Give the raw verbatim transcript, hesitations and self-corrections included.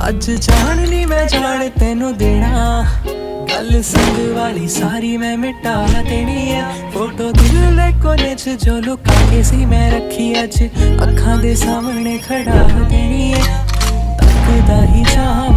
अज जान नी मैं जान तेनू देना, गल संग वाली सारी मैं मिटा देनी है। फोटो दिल दे कोने च जो लुका के सी मैं रखी अज अखां दे सामने खड़ा देनी है। तकदा ही चाह